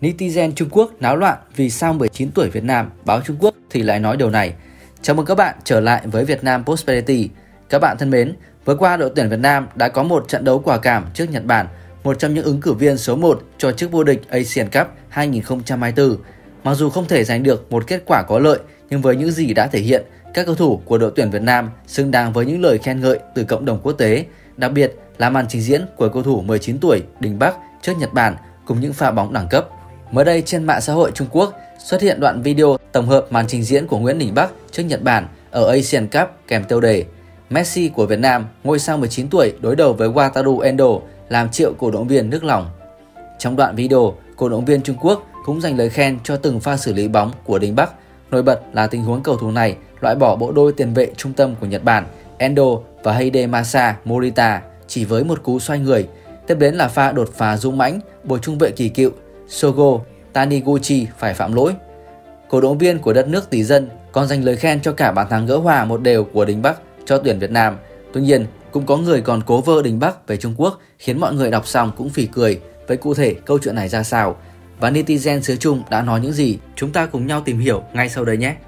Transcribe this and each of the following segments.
Netizen Trung Quốc náo loạn vì sao 19 tuổi Việt Nam, báo Trung Quốc thì lại nói điều này. Chào mừng các bạn trở lại với Việt Nam Prosperity. Các bạn thân mến, vừa qua đội tuyển Việt Nam đã có một trận đấu quả cảm trước Nhật Bản, một trong những ứng cử viên số 1 cho chức vô địch Asian Cup 2024. Mặc dù không thể giành được một kết quả có lợi, nhưng với những gì đã thể hiện, các cầu thủ của đội tuyển Việt Nam xứng đáng với những lời khen ngợi từ cộng đồng quốc tế, đặc biệt là màn trình diễn của cầu thủ 19 tuổi Đình Bắc trước Nhật Bản cùng những pha bóng đẳng cấp. Mới đây trên mạng xã hội Trung Quốc xuất hiện đoạn video tổng hợp màn trình diễn của Nguyễn Đình Bắc trước Nhật Bản ở Asian Cup kèm tiêu đề Messi của Việt Nam, ngôi sao 19 tuổi đối đầu với Wataru Endo làm triệu cổ động viên nức lòng. Trong đoạn video, cổ động viên Trung Quốc cũng dành lời khen cho từng pha xử lý bóng của Đình Bắc. Nổi bật là tình huống cầu thủ này loại bỏ bộ đôi tiền vệ trung tâm của Nhật Bản Endo và Hidemasa Morita chỉ với một cú xoay người. Tiếp đến là pha đột phá dũng mãnh buộc trung vệ kỳ cựu Shogo Taniguchi phải phạm lỗi. Cổ động viên của đất nước tỷ dân còn dành lời khen cho cả bàn thắng gỡ hòa 1-1 của Đình Bắc cho tuyển Việt Nam. Tuy nhiên, cũng có người còn cố vơ Đình Bắc về Trung Quốc khiến mọi người đọc xong cũng phì cười. Vậy cụ thể câu chuyện này ra sao? Và netizen xứ Trung đã nói những gì? Chúng ta cùng nhau tìm hiểu ngay sau đây nhé!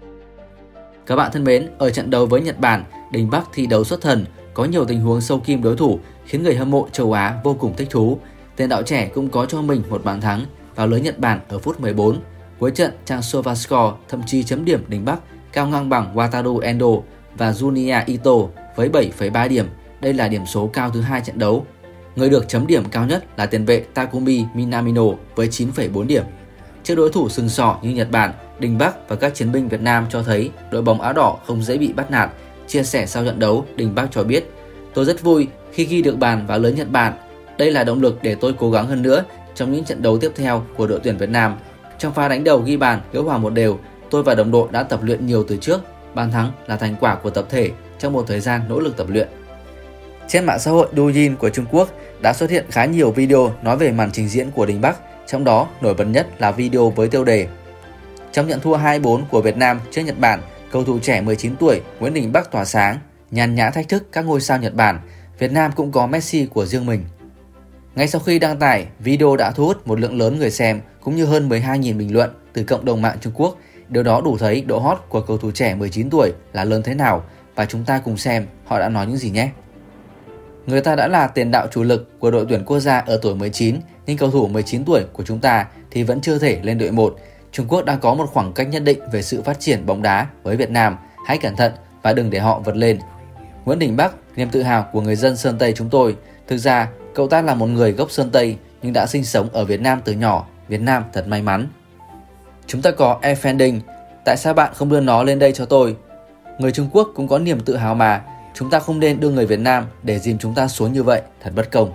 Các bạn thân mến, ở trận đấu với Nhật Bản, Đình Bắc thi đấu xuất thần, có nhiều tình huống sâu kim đối thủ khiến người hâm mộ châu Á vô cùng thích thú. Tiền đạo trẻ cũng có cho mình một bàn thắng vào lưới Nhật Bản ở phút 14. Cuối trận, Chang Sovascore thậm chí chấm điểm Đình Bắc cao ngang bằng Wataru Endo và Junya Ito với 7,3 điểm. Đây là điểm số cao thứ hai trận đấu. Người được chấm điểm cao nhất là tiền vệ Takumi Minamino với 9,4 điểm. Trước đối thủ sừng sỏ như Nhật Bản, Đình Bắc và các chiến binh Việt Nam cho thấy đội bóng áo đỏ không dễ bị bắt nạt. Chia sẻ sau trận đấu, Đình Bắc cho biết: "Tôi rất vui khi ghi được bàn vào lưới Nhật Bản. Đây là động lực để tôi cố gắng hơn nữa trong những trận đấu tiếp theo của đội tuyển Việt Nam. Trong pha đánh đầu ghi bàn gỡ hòa 1-1, tôi và đồng đội đã tập luyện nhiều từ trước. Bàn thắng là thành quả của tập thể trong một thời gian nỗ lực tập luyện." Trên mạng xã hội Douyin của Trung Quốc đã xuất hiện khá nhiều video nói về màn trình diễn của Đình Bắc, trong đó nổi bật nhất là video với tiêu đề: "Trong trận thua 2-4 của Việt Nam trước Nhật Bản, cầu thủ trẻ 19 tuổi Nguyễn Đình Bắc tỏa sáng, nhàn nhã thách thức các ngôi sao Nhật Bản. Việt Nam cũng có Messi của riêng mình." Ngay sau khi đăng tải, video đã thu hút một lượng lớn người xem cũng như hơn 12.000 bình luận từ cộng đồng mạng Trung Quốc. Điều đó đủ thấy độ hot của cầu thủ trẻ 19 tuổi là lớn thế nào, và chúng ta cùng xem họ đã nói những gì nhé. Người ta đã là tiền đạo chủ lực của đội tuyển quốc gia ở tuổi 19, nhưng cầu thủ 19 tuổi của chúng ta thì vẫn chưa thể lên đội 1. Trung Quốc đang có một khoảng cách nhất định về sự phát triển bóng đá với Việt Nam. Hãy cẩn thận và đừng để họ vượt lên. Nguyễn Đình Bắc, niềm tự hào của người dân Sơn Tây chúng tôi. Thực ra, cậu ta là một người gốc Sơn Tây nhưng đã sinh sống ở Việt Nam từ nhỏ. Việt Nam thật may mắn. Chúng ta có Efending. Tại sao bạn không đưa nó lên đây cho tôi? Người Trung Quốc cũng có niềm tự hào mà. Chúng ta không nên đưa người Việt Nam để dìm chúng ta xuống như vậy. Thật bất công.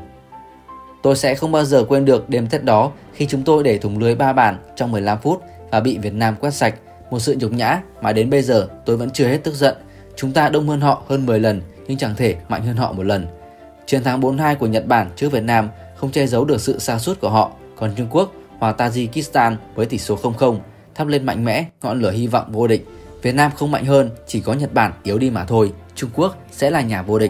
Tôi sẽ không bao giờ quên được đêm Tết đó khi chúng tôi để thủng lưới 3 bàn trong 15 phút và bị Việt Nam quét sạch. Một sự nhục nhã mà đến bây giờ tôi vẫn chưa hết tức giận. Chúng ta đông hơn họ hơn 10 lần nhưng chẳng thể mạnh hơn họ một lần. Chiến thắng 4-2 của Nhật Bản trước Việt Nam không che giấu được sự sa sút của họ. Còn Trung Quốc hòa Tajikistan với tỷ số 0-0, thắp lên mạnh mẽ ngọn lửa hy vọng vô địch. Việt Nam không mạnh hơn, chỉ có Nhật Bản yếu đi mà thôi. Trung Quốc sẽ là nhà vô địch.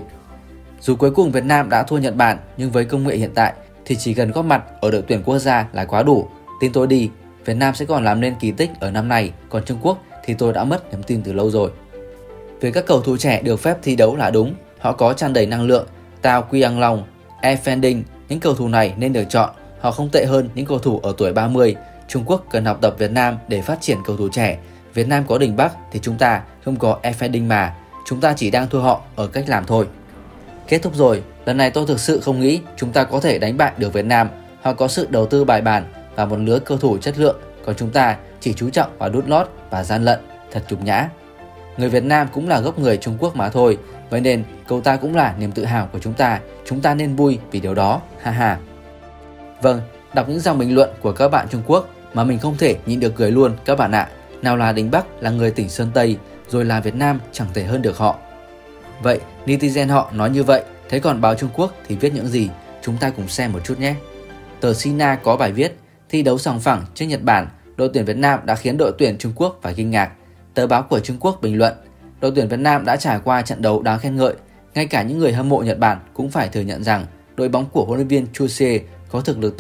Dù cuối cùng Việt Nam đã thua Nhật Bản, nhưng với công nghệ hiện tại thì chỉ cần góp mặt ở đội tuyển quốc gia là quá đủ. Tin tôi đi, Việt Nam sẽ còn làm nên kỳ tích ở năm nay, còn Trung Quốc thì tôi đã mất niềm tin từ lâu rồi. Việc các cầu thủ trẻ được phép thi đấu là đúng, họ có tràn đầy năng lượng. Tao Quy Ang Long, Efending, những cầu thủ này nên được chọn, họ không tệ hơn những cầu thủ ở tuổi 30. Trung Quốc cần học tập Việt Nam để phát triển cầu thủ trẻ. Việt Nam có Đình Bắc thì chúng ta không có Efending mà. Chúng ta chỉ đang thua họ ở cách làm thôi. Kết thúc rồi, lần này tôi thực sự không nghĩ chúng ta có thể đánh bại được Việt Nam. Họ có sự đầu tư bài bản và một lứa cầu thủ chất lượng, còn chúng ta chỉ chú trọng vào đút lót và gian lận, thật nhục nhã. Người Việt Nam cũng là gốc người Trung Quốc mà thôi, vậy nên cậu ta cũng là niềm tự hào của chúng ta nên vui vì điều đó, ha ha. Vâng, đọc những dòng bình luận của các bạn Trung Quốc mà mình không thể nhịn được cười luôn các bạn ạ. Nào là Đình Bắc là người tỉnh Sơn Tây, rồi là Việt Nam chẳng thể hơn được họ. Vậy netizen họ nói như vậy, thế còn báo Trung Quốc thì viết những gì? Chúng ta cùng xem một chút nhé. Tờ Sina có bài viết: thi đấu sòng phẳng trước Nhật Bản, đội tuyển Việt Nam đã khiến đội tuyển Trung Quốc phải kinh ngạc. Tờ báo của Trung Quốc bình luận: đội tuyển Việt Nam đã trải qua trận đấu đáng khen ngợi. Ngay cả những người hâm mộ Nhật Bản cũng phải thừa nhận rằng đội bóng của huấn luyện viên Chuse có thực lực tốt,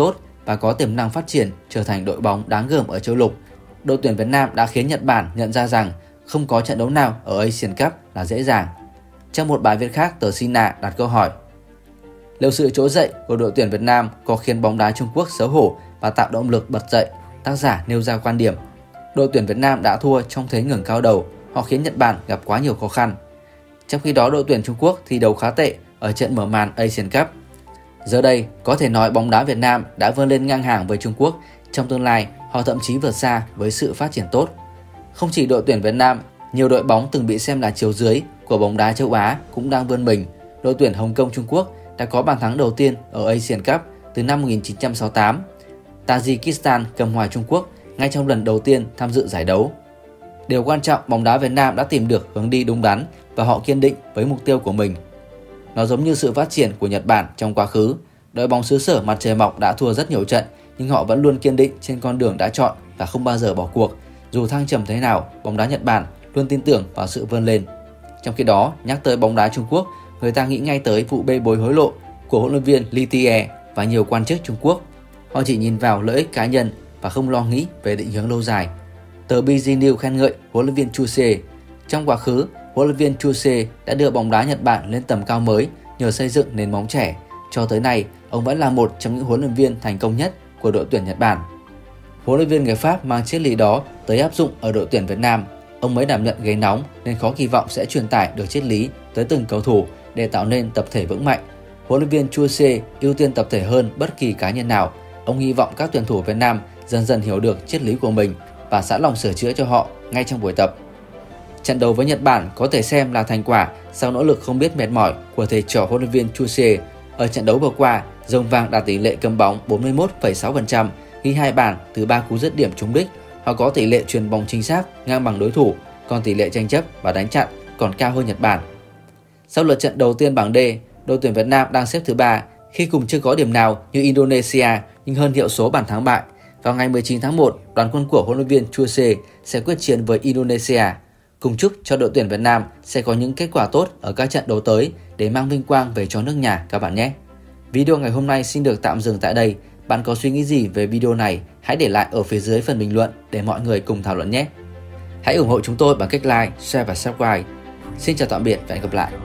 và có tiềm năng phát triển trở thành đội bóng đáng gờm ở châu lục, đội tuyển Việt Nam đã khiến Nhật Bản nhận ra rằng không có trận đấu nào ở Asian Cup là dễ dàng. Trong một bài viết khác, tờ Sina đặt câu hỏi: liệu sự trỗi dậy của đội tuyển Việt Nam có khiến bóng đá Trung Quốc xấu hổ và tạo động lực bật dậy? Tác giả nêu ra quan điểm: đội tuyển Việt Nam đã thua trong thế ngẩng cao đầu, họ khiến Nhật Bản gặp quá nhiều khó khăn. Trong khi đó, đội tuyển Trung Quốc thi đấu khá tệ ở trận mở màn Asian Cup. Giờ đây, có thể nói bóng đá Việt Nam đã vươn lên ngang hàng với Trung Quốc. Trong tương lai, họ thậm chí vượt xa với sự phát triển tốt. Không chỉ đội tuyển Việt Nam, nhiều đội bóng từng bị xem là chiếu dưới của bóng đá châu Á cũng đang vươn mình. Đội tuyển Hồng Kông Trung Quốc đã có bàn thắng đầu tiên ở Asian Cup từ năm 1968. Tajikistan cầm hòa Trung Quốc ngay trong lần đầu tiên tham dự giải đấu. Điều quan trọng, bóng đá Việt Nam đã tìm được hướng đi đúng đắn và họ kiên định với mục tiêu của mình. Nó giống như sự phát triển của Nhật Bản trong quá khứ. Đội bóng xứ sở mặt trời mọc đã thua rất nhiều trận, nhưng họ vẫn luôn kiên định trên con đường đã chọn và không bao giờ bỏ cuộc. Dù thăng trầm thế nào, bóng đá Nhật Bản luôn tin tưởng vào sự vươn lên. Trong khi đó, nhắc tới bóng đá Trung Quốc, người ta nghĩ ngay tới vụ bê bối hối lộ của huấn luyện viên Li Tie và nhiều quan chức Trung Quốc. Họ chỉ nhìn vào lợi ích cá nhân và không lo nghĩ về định hướng lâu dài. Tờ BG News khen ngợi huấn luyện viên Chuse. Trong quá khứ, huấn luyện viên Chuse đã đưa bóng đá Nhật Bản lên tầm cao mới nhờ xây dựng nền móng trẻ. Cho tới nay, ông vẫn là một trong những huấn luyện viên thành công nhất của đội tuyển Nhật Bản. Huấn luyện viên người Pháp mang triết lý đó tới áp dụng ở đội tuyển Việt Nam. Ông mới đảm nhận ghế nóng nên khó kỳ vọng sẽ truyền tải được triết lý tới từng cầu thủ để tạo nên tập thể vững mạnh. Huấn luyện viên Chuse ưu tiên tập thể hơn bất kỳ cá nhân nào. Ông hy vọng các tuyển thủ Việt Nam dần dần hiểu được triết lý của mình và sẵn lòng sửa chữa cho họ ngay trong buổi tập. Trận đấu với Nhật Bản có thể xem là thành quả sau nỗ lực không biết mệt mỏi của thầy trò huấn luyện viên Chuse. Ở trận đấu vừa qua, Rồng Vàng đạt tỷ lệ cầm bóng 41,6%, ghi 2 bàn từ 3 cú dứt điểm trúng đích. Họ có tỷ lệ chuyền bóng chính xác ngang bằng đối thủ, còn tỷ lệ tranh chấp và đánh chặn còn cao hơn Nhật Bản. Sau lượt trận đầu tiên bảng D, đội tuyển Việt Nam đang xếp thứ 3 khi cùng chưa có điểm nào như Indonesia nhưng hơn hiệu số bàn thắng bại. Vào ngày 19 tháng 1, đoàn quân của huấn luyện viên Chuse sẽ quyết chiến với Indonesia. Cùng chúc cho đội tuyển Việt Nam sẽ có những kết quả tốt ở các trận đấu tới để mang vinh quang về cho nước nhà các bạn nhé. Video ngày hôm nay xin được tạm dừng tại đây. Bạn có suy nghĩ gì về video này? Hãy để lại ở phía dưới phần bình luận để mọi người cùng thảo luận nhé. Hãy ủng hộ chúng tôi bằng cách like, share và subscribe. Xin chào tạm biệt và hẹn gặp lại.